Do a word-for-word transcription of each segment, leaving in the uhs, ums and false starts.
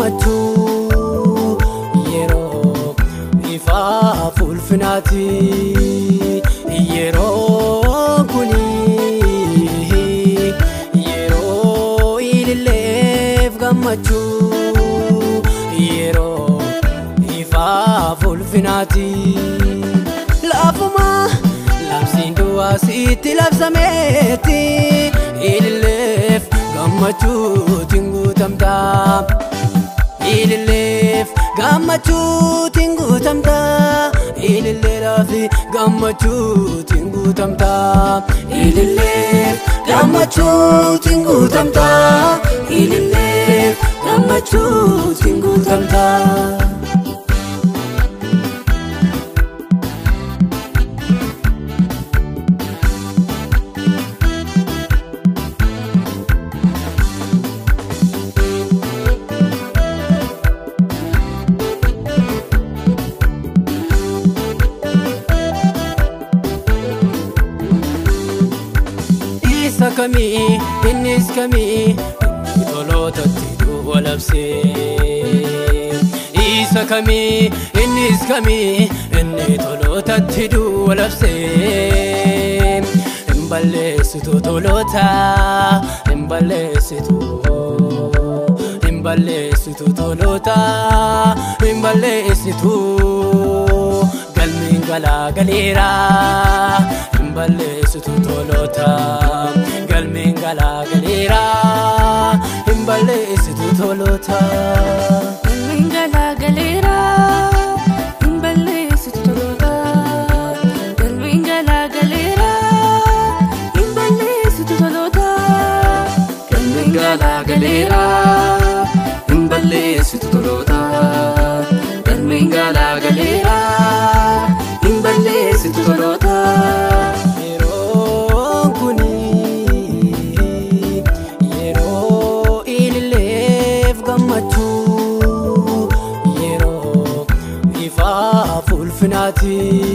gammachuu yeroo ifa fulfinaati yeroo kuni yeroo ililleef gammachuu yeroo ifa fulfinaati laafuma labsiin du'aa sitti labsameeti ililleef gammachuu tinguutamta ililleef gammachuu tinguutamta ililleef gammachuu tinguutamta ililleef gammachuu tinguutamta ililleef gammachuu tinguutamta kami innis kami tolota tidu walabse isa kami innis kami inni tolota tidu walabse imbalesitu tolota imbalesitu imbalesitu tolota imbalesitu galmin gala galera imbalesitu tolota galmin gala galera imbalesitu tolota galmin gala galera imbalesitu tolota galmin gala galera imbalesitu tolota galmin gala galera imbalesitu tolota galmin gala galera imbalesitu tolota fulfinaati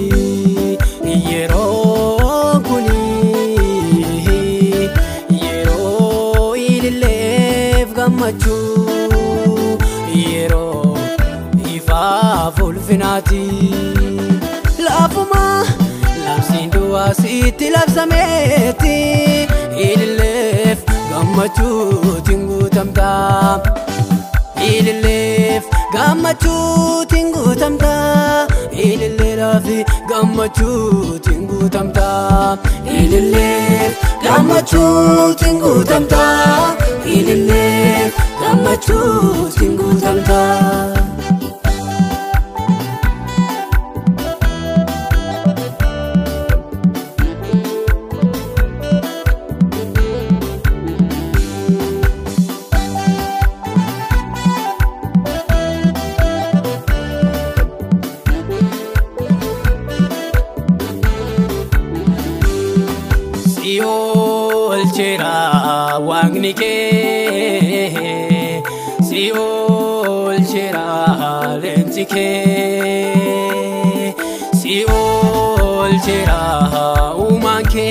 yeroo kuni yeroo ililleef gammachuu yeroo ifa fulfinaati laafuma labsiin du'aa sitti labsameeti ililleef gammachuu tinguutamta ililleef gammachuu tinguutamta ililleef gammachuu tinguutamta ililleef gammachuu tinguutamta ililleef gammachuu tinguutamta Olchera wagni ke si olchera lenti ke si olchera uman ke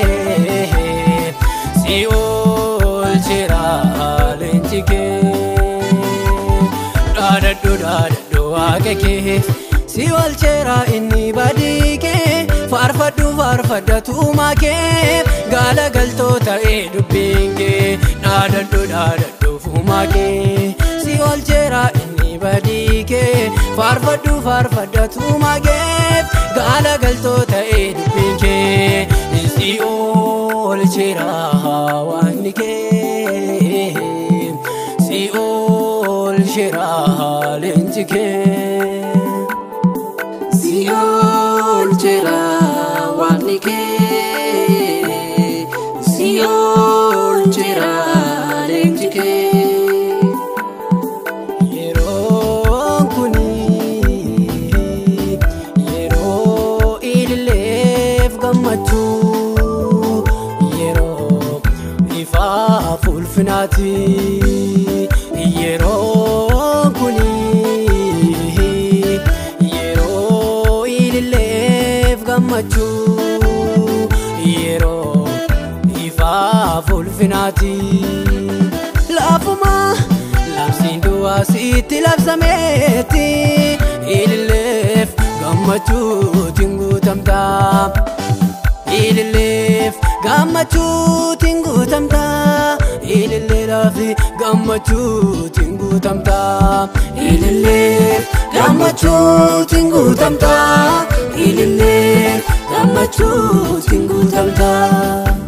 si olchera lenti ke dada dada wage ke si olchera inni badike farfaddu farfaddatu make gala galtoota ee dubbinke dhaadaddu dhaadaddu fumake si olchera inni badike farfaddu farfaddatu make gala galtoota ee dubbinke si olchera waanike si olchera lentike si olchera waanike si olchera lentike yeroo kuni yeroo ililleef gammachuu yeroo ifa fulfinaati yeroo kuni yeroo ililleef gammachuu yeroo ifa fulfinaati laafuma labsiin du'aa sitti labsameetti ililleef gammachuutiin guutamta ililleef gammachuutiin guutamta ililleedhaaf gammachuutiin guutamta ililleef gammachuutiin guutamta ililleef gammachuutiin guutamta.